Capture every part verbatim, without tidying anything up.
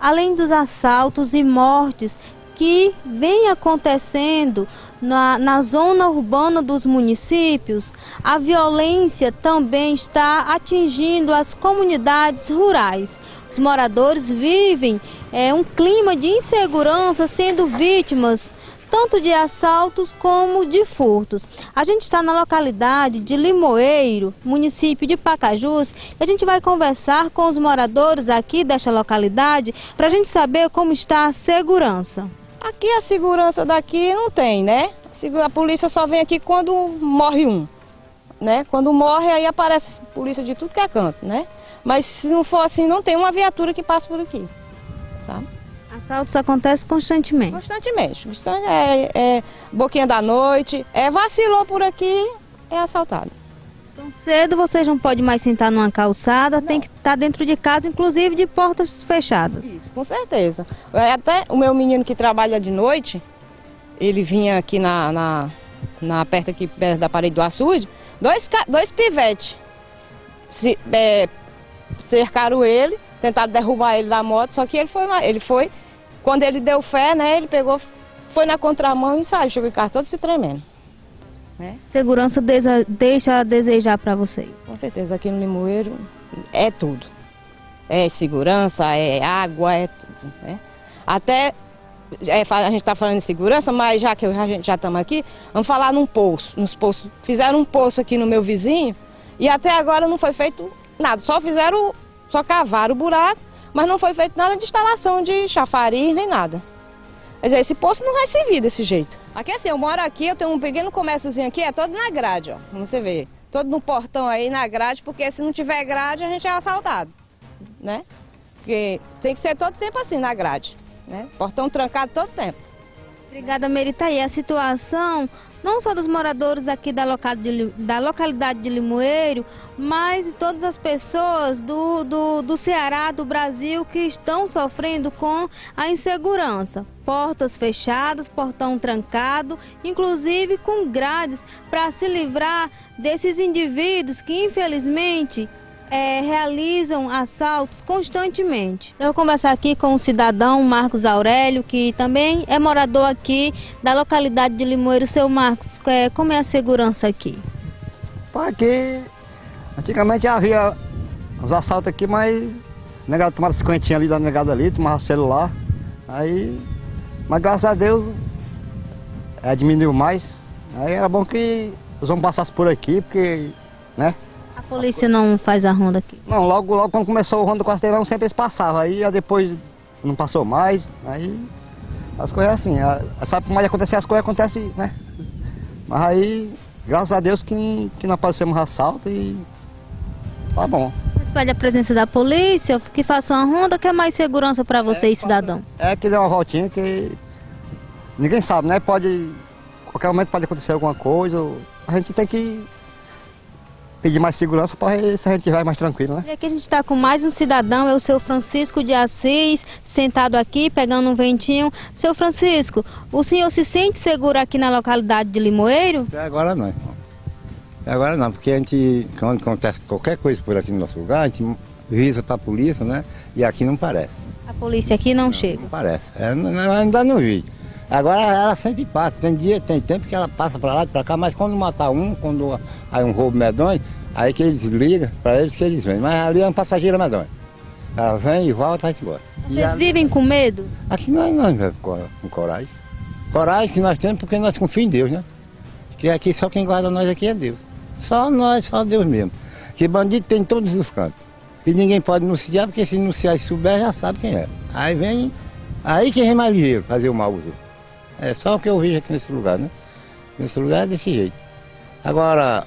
além dos assaltos e mortes que vem acontecendo na, na zona urbana dos municípios, a violência também está atingindo as comunidades rurais. Os moradores vivem é, um clima de insegurança, sendo vítimas tanto de assaltos como de furtos. A gente está na localidade de Limoeiro, município de Pacajus, e a gente vai conversar com os moradores aqui desta localidade para a gente saber como está a segurança. Aqui a segurança daqui não tem, né? A polícia só vem aqui quando morre um, né? Quando morre aí aparece polícia de tudo que é canto, né? Mas se não for assim, não tem uma viatura que passa por aqui, sabe? Assaltos acontecem constantemente? Constantemente. É, é boquinha da noite, é vacilou por aqui, é assaltado. Tão cedo vocês não podem mais sentar numa calçada, não. Tem que estar dentro de casa, inclusive de portas fechadas. Isso, com certeza. Até o meu menino que trabalha de noite, ele vinha aqui na, na, na perto aqui perto da parede do açude, dois, dois pivetes se, é, cercaram ele, tentaram derrubar ele da moto, só que ele foi, ele foi, quando ele deu fé, né, ele pegou, foi na contramão e saiu, chegou em casa todo se tremendo. Né? Segurança deixa, deixa a desejar para vocês? Com certeza, aqui no Limoeiro é tudo. É segurança, é água, é tudo. Né? Até, é, a gente está falando de segurança, mas já que a gente já estamos aqui, vamos falar num poço, nos poços. Fizeram um poço aqui no meu vizinho e até agora não foi feito nada, só fizeram, só cavaram o buraco, mas não foi feito nada de instalação de chafariz nem nada. Quer dizer, esse poço não vai servir desse jeito. Aqui assim, eu moro aqui, eu tenho um pequeno comérciozinho aqui, é todo na grade, ó, como você vê. Todo no portão aí, na grade, porque se não tiver grade, a gente é assaltado, né? Porque tem que ser todo tempo assim, na grade, né? Portão trancado todo tempo. Obrigada, Merita. E a situação, não só dos moradores aqui da, local de, da localidade de Limoeiro, mas de todas as pessoas do, do, do Ceará, do Brasil, que estão sofrendo com a insegurança. Portas fechadas, portão trancado, inclusive com grades para se livrar desses indivíduos que, infelizmente, É, realizam assaltos constantemente. Eu vou conversar aqui com o cidadão Marcos Aurélio, que também é morador aqui da localidade de Limoeiro. Seu Marcos, é, como é a segurança aqui? Aqui, antigamente havia os assaltos aqui, mas o negado tomava cinquentinha ali da negada ali, tomava celular, aí, mas graças a Deus é, diminuiu mais. Aí era bom que os homens passassem por aqui, porque, né? A polícia não faz a ronda aqui? Não, logo, logo quando começou o Ronda do Quarteirão sempre eles passavam, aí depois não passou mais, aí as coisas assim, a, sabe como vai acontecer, as coisas acontecem, né? Mas aí, graças a Deus que, que não aparecemos assalto e tá bom. Vocês pedem a presença da polícia, que faça uma ronda, que é mais segurança para vocês, é, cidadão? É que dê uma voltinha que ninguém sabe, né? Pode, qualquer momento pode acontecer alguma coisa, a gente tem que pedir mais segurança para se a gente vai mais tranquilo, né? E aqui a gente está com mais um cidadão, é o seu Francisco de Assis, sentado aqui, pegando um ventinho. Seu Francisco, o senhor se sente seguro aqui na localidade de Limoeiro? Até agora não. Até agora não, porque a gente, quando acontece qualquer coisa por aqui no nosso lugar, a gente visa para a polícia, né? E aqui não parece. A polícia aqui não, não chega? Não parece, é, não, ainda não vi. Agora ela sempre passa, tem dia, tem tempo que ela passa para lá e para cá, mas quando matar um, quando há um roubo medonho, aí que eles ligam para eles que eles vêm. Mas ali é uma passageira medonha. Ela vem e volta e vai embora. Vocês e vivem com medo? Aqui nós não vivemos com coragem. Coragem que nós temos porque nós confiamos em Deus, né? Que aqui só quem guarda nós aqui é Deus. Só nós, só Deus mesmo. Que bandido tem em todos os cantos. E ninguém pode denunciar, porque se denunciar e souber, já sabe quem é. Aí vem, aí que vem mais ligeiro fazer o mal aos outros. É só o que eu vejo aqui nesse lugar, né? Nesse lugar é desse jeito. Agora,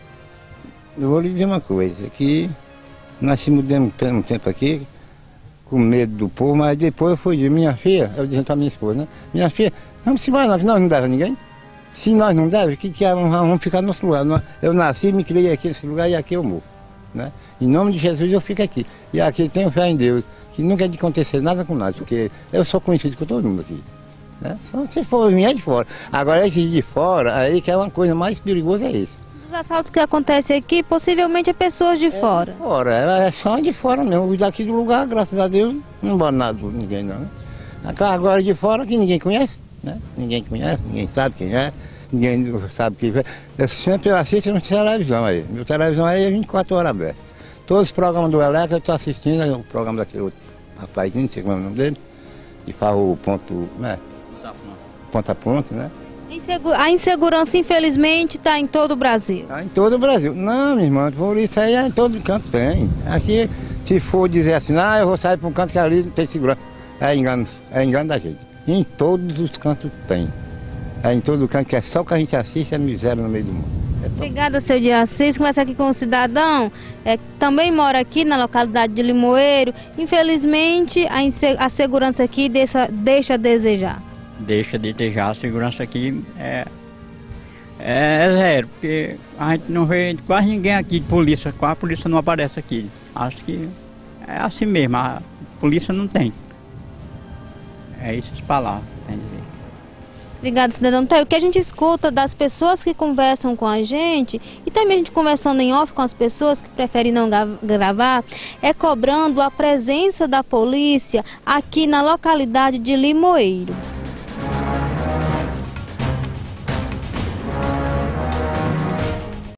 eu vou lhe dizer uma coisa, que nós se mudamos um tempo aqui, com medo do povo, mas depois eu fui de minha filha, eu disse para minha esposa, né? Minha filha, vamos embora, nós não devemos a ninguém. Se nós não devemos, o que, que é? Vamos ficar no nosso lugar. Eu nasci, me criei aqui nesse lugar e aqui eu morro, né? Em nome de Jesus eu fico aqui. E aqui tenho fé em Deus, que nunca é de acontecer nada com nós, porque eu sou conhecido com todo mundo aqui. Né? Só se for vir de fora. Agora esse de fora, aí que é uma coisa mais perigosa é isso. Os assaltos que acontecem aqui, possivelmente é pessoas de fora. Fora, é só de fora mesmo. Os daqui do lugar, graças a Deus, não bota nada por ninguém não. Né? Agora de fora que ninguém conhece, né? Ninguém conhece, ninguém sabe quem é, ninguém sabe quem é. Eu sempre assisto no televisão aí. Meu televisão aí é vinte e quatro horas aberto. Todos os programas do Electra eu estou assistindo, o programa daquele outro rapaz, não sei como é o nome dele, que faz o ponto, né? Ponta a ponta, né? A insegurança, infelizmente, está em todo o Brasil. Está em todo o Brasil. Não, minha irmã, por isso aí é em todo canto tem. Aqui, se for dizer assim, ah, eu vou sair para um canto que ali tem segurança, é engano, é engano da gente. Em todos os cantos tem. É em todo canto, que é só o que a gente assiste, é miséria no meio do mundo. É Obrigada, seu de Assis. Conversa aqui com um cidadão é, que também mora aqui na localidade de Limoeiro. Infelizmente, a, a segurança aqui deixa, deixa a desejar. Deixa de desejar, a segurança aqui é, é zero, porque a gente não vê quase ninguém aqui de polícia, quase a polícia não aparece aqui. Acho que é assim mesmo, a polícia não tem. É essas palavras que tem a dizer. Obrigada, cidadão. Então, o que a gente escuta das pessoas que conversam com a gente e também a gente conversando em off com as pessoas que preferem não gravar, é cobrando a presença da polícia aqui na localidade de Limoeiro.